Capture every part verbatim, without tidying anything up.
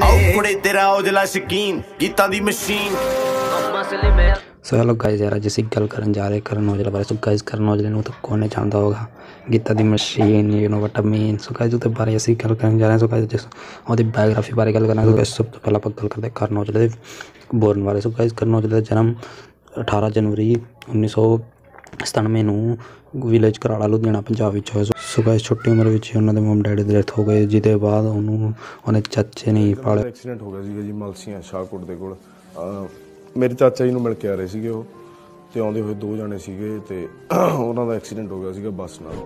ਕੁੜੇ ਤੇਰਾ ਔਜਲਾ ਸ਼ਕੀਨ ਗੀਤਾਂ ਦੀ ਮਸ਼ੀਨ। सो हेलो गाइस, यार जैसी गल करन जा रहे करन औजला बारे। सो गाइस करन औजले नूं तो कौन नहीं जानता होगा, गीता दी machine, you know what I mean. So guys उसदे बारे असीं गल करन जा रहे हैं। सो गाइस जिस ओहदी बायोग्राफी बारे गल करना। सो गाइस सब तो पहला आपां गल करदे करन औजले दे बोरन बारे। सो गाइस करन औजले दा जन्म अठारह जनवरी उन्नीस सौ सतानवे नूं विलेज कराला लुधियाना पंजाब विच होया। सो गाइस छोटी उम्र विच उन्हां दे मम डैडी दी डेथ हो गई, जिहदे बाद ओहनूं ओहने चाचे ने पाले। एक्सीडेंट हो गया सीगा जी मलसियां शाहकोट दे कोल। मेरे चाचा जी ਨੂੰ ਮਿਲ ਕੇ ਆ ਰਹੇ ਸੀਗੇ ਉਹ, ਤੇ ਆਉਂਦੇ ਹੋਏ ਦੋ ਜਣੇ ਸੀਗੇ ਤੇ ਉਹਨਾਂ ਦਾ ਐਕਸੀਡੈਂਟ ਹੋ ਗਿਆ ਸੀਗਾ ਬੱਸ ਨਾਲ,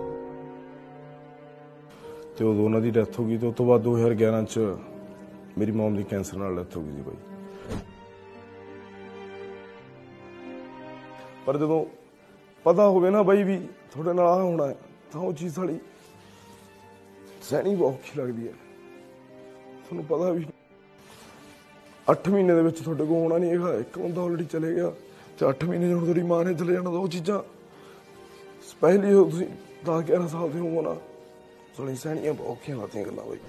ਤੇ ਉਦੋਂ ਉਹਨਾਂ ਦੀ ਡੈਥ ਹੋ ਗਈ। ਤੇ ਉਸ ਤੋਂ ਬਾਅਦ ਦੋ ਹਜ਼ਾਰ ਗਿਆਰਾਂ ਚ ਮੇਰੀ ਮਮ ਦੀ ਕੈਂਸਰ ਨਾਲ ਡੈਥ ਹੋ ਗਈ ਸੀ ਬਾਈ। ਪਰ ਜਦੋਂ ਪਤਾ ਹੋਵੇ ਨਾ ਬਾਈ ਵੀ ਤੁਹਾਡੇ ਨਾਲ ਆਹ ਹੋਣਾ ਹੈ, ਤਾਂ ਉਹ ਚੀਜ਼ ਸਾਡੀ ਸਹਿਣੀ ਬਹੁਤ ਔਖੀ ਲੱਗਦੀ ਹੈ। ਤੁਹਾਨੂੰ ਪਤਾ ਵੀ ਅੱਠ ਮਹੀਨੇ ਦੇ ਵਿੱਚ ਤੁਹਾਡੇ ਕੋਲ ਹੋਣਾ ਨਹੀਂ ਹੈਗਾ, ਇੱਕ ਬੰਦਾ ਆਲਰੇਡੀ ਚਲੇ ਗਿਆ, ਤੇ ਅੱਠ ਮਹੀਨੇ ਹੁਣ ਤੁਹਾਡੀ ਮਾਂ ਨੇ ਚਲੇ ਜਾਣਾ। ਉਹ ਚੀਜ਼ਾਂ ਸਪੈਸ਼ਲੀ ਜਦੋਂ ਤੁਸੀਂ ਦਸ ਗਿਆਰਾਂ ਸਾਲ ਦੇ ਹੋਵੋ ਨਾ, ਸਾਡੀ ਸਹਿਣੀਆਂ ਬਹੁਤ ਔਖੀਆਂ ਲੱਗਦੀਆਂ ਗੱਲਾਂ ਬਾਈ।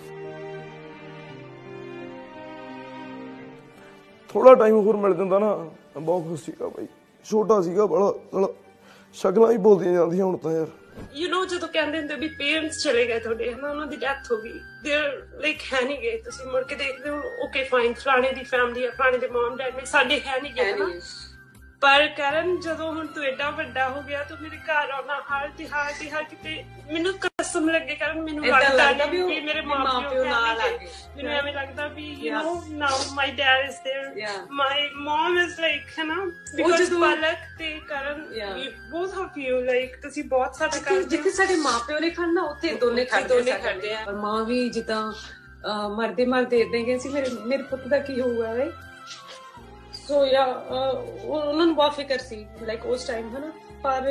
ਥੋੜਾ ਟਾਈਮ ਹੋਰ ਮਿਲ ਜਾਂਦਾ ਨਾ, ਬਹੁਤ ਖੁਸ਼ ਸੀਗਾ ਬਾਈ। ਛੋਟਾ ਸੀਗਾ ਬੜਾ, ਚਲ ਸ਼ਕਲਾਂ ਹੀ ਬੋਲਦੀਆਂ ਜਾਂਦੀਆਂ ਹੁਣ ਤਾਂ ਯਾਰ। ਯੂ ਨੋ ਜਦੋਂ ਕਹਿੰਦੇ ਹੁੰਦੇ ਵੀ ਪੇਰੈਂਟਸ ਚਲੇ ਗਏ ਤੁਹਾਡੇ, ਹਨਾ, ਉਹਨਾਂ ਦੀ ਡੈਥ ਹੋ ਗਈ, ਦੇਰ ਲਾਈਕ ਹੈ ਨਹੀਂ ਗਏ। ਤੁਸੀਂ ਮੁੜ ਕੇ ਦੇਖਦੇ ਹੋ ਓਕੇ ਫਾਈਨ, ਫਲਾਣੇ ਦੀ ਫੈਮਿਲੀ ਆ, ਫਲਾਣੇ ਦੇ ਮਮ ਡੈਡ ਨੇ, ਸਾਡੇ ਹੈ ਨਹੀਂ ਗਏ ਹਨਾ। ਪਰ ਕਰਨ ਜਦੋਂ ਹੁਣ ਤੂੰ ਏਡਾ ਵੱਡਾ ਹੋ ਗਿਆ, ਤੂੰ ਮੇਰੇ ਘਰ ਆਉਣਾ ਹਰ ਤਿਉਹਾਰ ਤੇ ਹਰ ਕਿਤੇ, ਮੈਨੂੰ ਕਸਮ ਲੱਗੇ ਕਰਨ ਮੈਨੂੰ ਲੱਗਦਾ ਵੀ ਮੇਰੇ ਮਾਂ ਪਿਓ ਨਾਲ ਆ ਗਏ। ਮੈਨੂੰ ਐਵੇਂ ਲੱਗਦਾ ਵੀ you know now my dad is there, my mom is like, ਹਨਾ, ਬਿਕਾਜ਼ ਪਲਕ ਤੇ Karan both of you like ਤੁਸੀਂ ਬਹੁਤ ਸਾਡਾ ਕਰ, ਜਿੱਥੇ ਸਾਡੇ ਮਾਂ ਪਿਓ ਨੇ ਖੜਨਾ ਉੱਥੇ ਦੋਨੇ ਦੋਨੇ ਖੜਦੇ ਆ। ਪਰ ਮਾਂ ਵੀ ਜਿੱਦਾਂ ਮਰਦੇ ਮਰਦੇ ਏਦਾਂ ਗਏ ਸੀ, ਮੇਰੇ ਮੇਰੇ ਪੁੱਤ ਦਾ ਕੀ ਹੋਊਗਾ ਵੇ। ਸੋ ਯਾ ਉਹਨਾਂ ਨੂੰ ਬਹੁਤ ਫਿਕਰ ਸੀ ਲਾਈਕ ਉਸ ਟਾਈਮ, ਹਨਾ। ਪਰ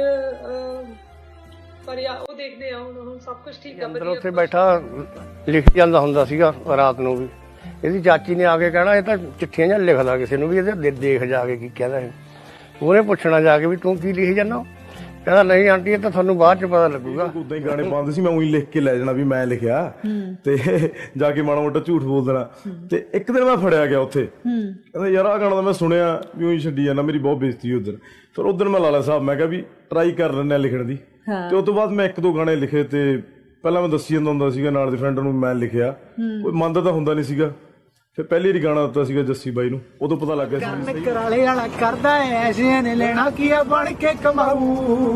ਪਰ ਯਾ ਉਹ ਦੇਖਦੇ ਆ ਹੁਣ ਹੁਣ ਸਭ ਕੁਝ ਠੀਕ ਆ। ਅੰਦਰ ਉੱਥੇ ਬੈਠਾ ਲਿਖ ਜਾਂਦਾ ਹੁੰਦਾ ਸੀਗਾ ਰਾਤ ਨੂੰ ਵੀ। ਇਹਦੀ ਚਾਚੀ ਨੇ ਆ ਕੇ ਕਹਿਣਾ ਇਹ ਤਾਂ ਚਿੱਠੀਆਂ ਜਾਂ ਲਿਖਦਾ ਕਿਸੇ ਨੂੰ ਵੀ, ਇਹਦੇ ਦੇਖ ਜਾ ਕੇ ਕੀ ਕਹਿੰਦਾ ਹੈ। ਉਹਨੇ ਪੁੱਛਣਾ ਜਾ ਕੇ ਵੀ ਤੂੰ ਕੀ ਲਿਖੀ ਜਾਂਦਾ, ਕਹਿੰਦਾ ਨਹੀਂ ਆਂਟੀ ਇਹ ਤਾਂ ਤੁਹਾਨੂੰ ਬਾਅਦ ਚ ਪਤਾ ਲੱਗੂਗਾ। ਉਦਾਂ ਹੀ ਗਾਣੇ ਪਾਉਂਦੇ ਸੀ, ਮੈਂ ਉਹੀ ਲਿਖ ਕੇ ਲੈ ਜਾਣਾ ਵੀ ਮੈਂ ਲਿਖਿਆ, ਤੇ ਜਾ ਕੇ ਮਾੜਾ ਮੋਟਾ ਝੂਠ ਬੋਲ ਦੇਣਾ। ਤੇ ਇੱਕ ਦਿਨ ਮੈਂ ਫੜਿਆ ਗਿਆ ਉੱਥੇ, ਕਹਿੰਦਾ ਯਾਰ ਆਹ ਗਾਣਾ ਤਾਂ ਮੈਂ ਸੁਣਿਆ ਵੀ ਉਹੀ ਛੱਡੀ ਜਾਂਦਾ, ਮੇਰੀ ਬਹੁਤ ਬੇਇੱਜ਼ਤੀ ਉਧਰ। ਫਿਰ ਉਧਰ ਮੈਂ ਲਾਲਾ ਸਾਹਿਬ ਮੈਂ ਕਿਹਾ ਵੀ ਟਰਾਈ ਕਰ ਲੈਂਦੇ ਲਿਖਣ ਦੀ। ਤੇ ਉਸ ਤੋਂ ਬਾਅਦ ਮੈਂ ਇੱਕ ਦੋ ਗਾਣੇ ਲਿਖੇ, ਤੇ ਪਹਿਲਾਂ ਮੈਂ ਦੱਸੀ ਜਾਂਦਾ ਹੁੰਦਾ ਸੀਗਾ ਨਾਲ ਦੇ ਫਰੈਂਡ ਨੂੰ ਮੈਂ ਲਿਖਿਆ, ਕੋਈ ਮੰਨਦਾ ਤਾਂ ਹੁੰਦਾ ਨਹੀਂ ਸੀਗਾ। ਫਿਰ ਪਹਿਲੀ ਵਾਰੀ ਗਾਣਾ ਦਿੱਤਾ ਸੀਗਾ ਜੱਸੀ ਬਾਈ ਨੂੰ, ਉਦੋਂ ਪਤਾ ਲੱਗ ਗਿਆ ਸੀ ਕਰਾਲੇ ਵਾਲਾ ਕਰਦਾ ਐਸੇ ਨੇ ਲੈਣਾ ਕੀ ਆ ਬਣ ਕੇ ਕਮਾਊ।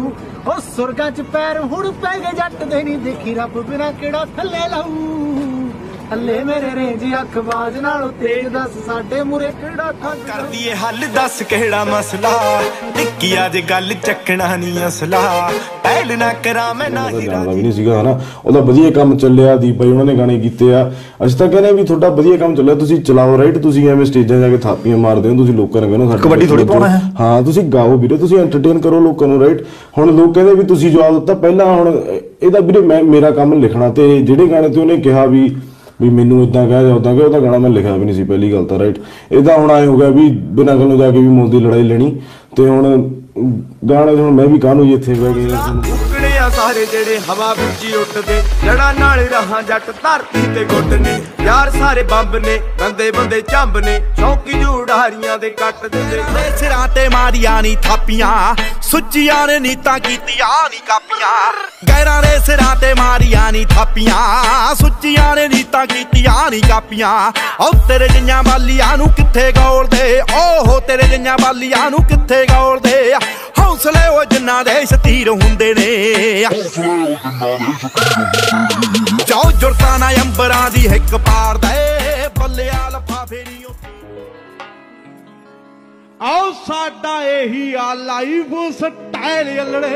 ਉਹ ਸੁਰਗਾਂ ਚ ਪੈਰ ਹੁਣ ਪੈ ਗਏ ਜੱਟ ਦੇ, ਨਹੀਂ ਦੇਖੀ ਰੱਬ ਬਿਨਾ ਕਿਹੜਾ ਥੱਲੇ ਲਾਊ। ਥੱਲੇ ਮੇਰੇ ਰੇਂਜ ਅੱਖ ਬਾਜ ਨਾਲੋਂ ਤੇਜ਼, ਦੱਸ ਸਾਡੇ ਮੂਰੇ ਕਿਹੜਾ ਠੱਗ ਕਰਦੀ ਏ ਹੱਲ, ਦੱਸ ਕਿਹੜਾ ਮਸਲਾ, ਟਿੱਕੀ ਅੱਜ ਗੱਲ ਚੱਕਣਾ ਨਹੀਂ ਅਸਲਾ, ਪਹਿਲ ਨਾ ਕਰਾਂ ਮੈਂ ਨਾ ਹੀ ਜਾਣਦਾ ਵੀ ਨਹੀਂ ਸੀਗਾ ਹਨਾ। ਉਹਦਾ ਵਧੀਆ ਕੰਮ ਚੱਲਿਆ, ਦੀਪ ਬਾਈ ਉਹਨਾਂ ਨੇ ਗਾਣੇ ਕੀਤੇ ਆ। ਅਸੀਂ ਤਾਂ ਕਹਿੰਦੇ ਵੀ ਤੁਹਾਡਾ ਵਧੀਆ ਕੰਮ ਚੱਲਿਆ, ਤੁਸੀਂ ਚਲਾਓ ਰਾਈਟ। ਤੁਸੀਂ ਐਵੇਂ ਸਟੇਜਾਂ ਜਾ ਕੇ ਥਾਪੀਆਂ ਮਾਰਦੇ ਹੋ, ਤੁਸੀਂ ਲੋਕਾਂ ਨੂੰ ਕਹਿੰਦੇ ਕਬੱਡੀ ਥੋੜੀ ਪਾਉਣਾ ਹੈ। ਹਾਂ ਤੁਸੀਂ ਗਾਓ ਵੀਰੇ, ਤੁਸੀਂ ਐਂਟਰਟੇਨ ਕਰੋ ਲੋਕਾਂ ਨੂੰ ਰਾਈਟ। ਹੁਣ ਲੋਕ ਕਹਿੰਦੇ ਵੀ ਤੁਸੀਂ ਜਵਾਬ ਦਿੱਤਾ ਪਹਿਲਾਂ, ਹੁਣ ਇਹਦਾ ਵੀਰੇ ਮੈਂ ਮੇਰਾ ਕੰਮ ਲਿਖਣਾ, ਤੇ ਜਿਹੜੇ ਗਾਣੇ ਤੇ ਉਹਨੇ ਕਿਹਾ ਵੀ ਵੀ ਮੈਨੂੰ ਇਦਾਂ ਕਹਿ ਜਾਂ ਉਦਾਂ ਕਹਿ, ਉਹਦਾ ਗਾਣਾ ਮੈਂ ਲਿਖਿਆ ਵੀ ਨਹੀਂ ਸੀ ਪਹਿਲੀ ਗੱਲ ਤਾਂ ਰਾਈਟ। ਇਹਦਾ ਹੁਣ ਆਏ ਹੋ ਗਿਆ ਵੀ ਬਿਨਾਂ ਗੱਲ ਨੂੰ ਜਾ ਕੇ ਵੀ ਮੁੱਲ ਦੀ ਲੜਾਈ ਲੈਣੀ, ਤੇ ਹੁਣ ਗਾਣੇ ਹੁਣ ਮੈਂ ਵੀ ਕਾਹਨੂੰ ਜੀ ਇੱਥੇ ਬਹਿ ਗਏ ਆ ਸਾਰੇ ਜਿਹੜੇ ਹਵਾ ਵਿੱਚ ਹੀ ਉੱਡਦੇ, ਜੜਾ ਨਾਲ ਰਹਾ ਜੱਟ ਧਰਤੀ ਤੇ ਗੁੱਟ ਨੇ, ਯਾਰ ਸਾਰੇ ਬੰਬ ਨੇ, ਬੰਦੇ ਬੰਦੇ ਚੰਬ ਨੇ, ਸ਼ੌਕੀ ਜੂੜਾਰੀਆਂ ਦੇ ਕੱਟ ਦਿੰਦੇ। ਸਿਰਾਂ ਤੇ ਮਾਰੀਆਂ ਨੀ ਥਾਪੀਆਂ, ਸੁੱਚੀਆਂ ਨੇ ਨੀਤਾਂ ਕੀਤੀਆਂ ਨੀ ਕਾਪੀਆਂ, ਗੈਰਾਂ ਦੇ ਸਿਰਾਂ ਤੇ ਮਾਰੀਆਂ ਨੀ ਥਾਪੀਆਂ, ਸੁੱਚੀਆਂ ਨੇ ਨੀਤਾਂ ਕੀਤੀਆਂ ਨੀ ਕਾਪੀਆਂ। ਓ ਤੇਰੇ ਜਿਹੀਆਂ ਬਾਲੀਆਂ ਨੂੰ ਕਿੱਥੇ ਗੋਲਦੇ, ਓਹੋ ਤੇਰੇ ਜਿਹੀਆਂ ਬਾਲੀਆਂ ਨੂੰ ਕਿੱਥੇ ਗੋਲਦੇ, ਹੌਸਲੇ ਉਹ ਜਿੰਨਾ ਦੇ ਸ਼ਤੀਰ ਹੁੰਦੇ ਨੇ, ਜਾਓ ਜੁਰਤਾਂ ਨਾ ਅੰਬਰਾਂ ਦੀ ਹਿੱਕ ਪਾੜਦੇ, ਬੱਲਿਆ ਲਫਾਫੇ ਨੀ ਉੱਤੇ। ਆਓ ਸਾਡਾ ਇਹੀ ਆ ਲਾਈਫ ਸਟਾਈਲ ਅਲੜੇ,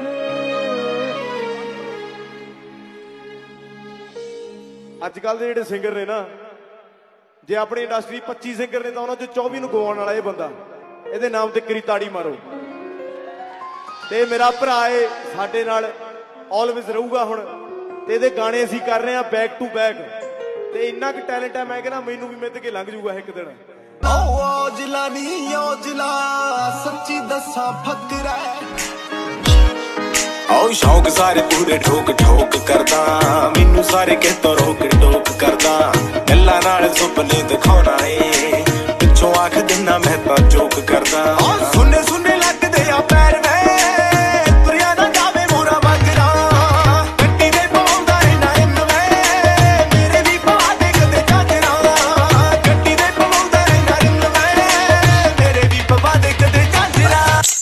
ਅੱਜ ਕੱਲ ਦੇ ਜਿਹੜੇ ਸਿੰਗਰ ਨੇ ਨਾ, ਜੇ ਆਪਣੀ ਇੰਡਸਟਰੀ ਪੱਚੀ ਸਿੰਗਰ ਨੇ ਤਾਂ ਉਹਨਾਂ ਚੋਂ ਚੌਵੀ ਨੂੰ ਗਵਾਉਣ ਵਾਲਾ ਇਹ ਬੰਦਾ। ਇਹਦੇ ਨਾਮ ਤੇ ਕਰੀ ਤਾੜੀ ਮਾਰੋ। ਤੇ ਮੇਰਾ ਭਰਾ ਏ ਸਾਡੇ ਨਾਲ ਆਲਵੇਜ਼ ਰਹੂਗਾ ਹੁਣ, ਤੇ ਇਹਦੇ ਗਾਣੇ ਅਸੀਂ ਕਰ ਰਹੇ ਆ ਬੈਕ ਟੂ ਬੈਕ, ਤੇ ਇੰਨਾ ਕੁ ਟੈਲੈਂਟ ਹੈ ਮੈਂ ਕਹਿੰਦਾ ਮੈਨੂੰ ਵੀ ਮਿੱਧ ਕੇ ਲੰਘ ਜੂਗਾ ਇੱਕ ਦਿਨ। ਓ ਔਜਲਾ ਨੀ ਔਜਲਾ ਸੱਚੀ ਦੱਸਾਂ ਫਕਰਾ, ਓ ਉਹ ਸ਼ੌਕ ਸਾਰੇ ਪੂਰੇ ਠੋਕ ਠੋਕ ਕਰਦਾ ਮੈਨੂੰ ਸਾਰੇ ਕਿਤੋਂ ਰੋਕ ਟੋਕ ਕਰਦਾ ਗੱਲਾਂ ਨਾਲ ਸੁਪਨੇ ਦਿਖਾਉਣਾ ਏ ਪਿੱਛੋਂ ਆਖ ਦਿਨਾ ਮੈਂ ਤਾਂ ਜੋਕ ਕਰਦਾ ਸੁਣੇ ਸੁਣੇ ਲੱਗਦੇ ਆ ਪੈਰ ਵੇ ਤੁਰਿਆ ਨਾ ਜਾਵੇ ਮੋਰਾ ਮਗਰਾ ਗੱਡੀ ਦੇ ਪਾਉਂਦਾ ਰਹਿਣਾ ਇੰਨ ਵੇ ਮੇਰੇ ਵੀ ਪਾ ਦੇ ਕਦੇ ਚਾਚਰਾ ਗੱਡੀ ਦੇ ਪਾਉਂਦਾ ਰਹਿਣਾ ਇੰਨ ਵੇ ਮੇਰੇ ਵੀ ਪਾ ਦੇ ਕਦੇ ਚਾਚਰਾ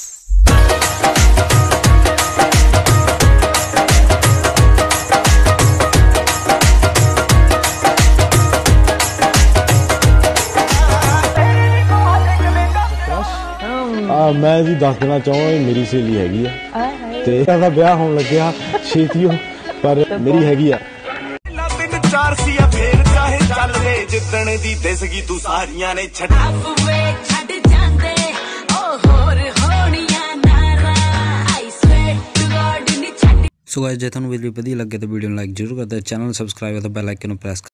ਆ ਮੈਂ ਜੀ ਦੱਸ ਦੇਣਾ ਚਾਹਾਂ ਇਹ ਮੇਰੀ ਸਹੇਲੀ ਹੈਗੀ ਆ ਤੇ ਇਹਦਾ ਵਿਆਹ ਹੋਣ ਲੱਗਿਆ ਛੇਤੀਓ ਪਰ ਮੇਰੀ ਹੈਗੀ ਆ ਤਿੰਨ ਚਾਰ ਸੀ ਆ ਫੇਰ ਚਾਹੇ ਚੱਲ ਵੇ ਜਿੱਦਣ ਦੀ ਦਿਸਗੀ ਤੂੰ ਸਾਰੀਆਂ ਨੇ ਛੱਡ ਆਪੇ ਛੱਡ ਜਾਂਦੇ ਉਹ ਹੋਰ ਹੋਣੀਆਂ ਨਾਰਾ ਆਈ ਸਵੇਅਰ ਟੂ ਗॉड ਨੀ ਛੱਡ। ਸੋ ਗਾਇਸ ਜੇ ਤੁਹਾਨੂੰ ਵੀਡੀਓ ਵਧੀਆ ਲੱਗੇ ਤਾਂ ਵੀਡੀਓ ਨੂੰ ਲਾਈਕ ਜ਼ਰੂਰ ਕਰ ਦਿਓ, ਚੈਨਲ ਨੂੰ ਸਬਸਕ੍ਰਾਈਬ ਅਤੇ ਬੈਲ ਆਈਕਨ ਨੂੰ ਪ੍ਰੈਸ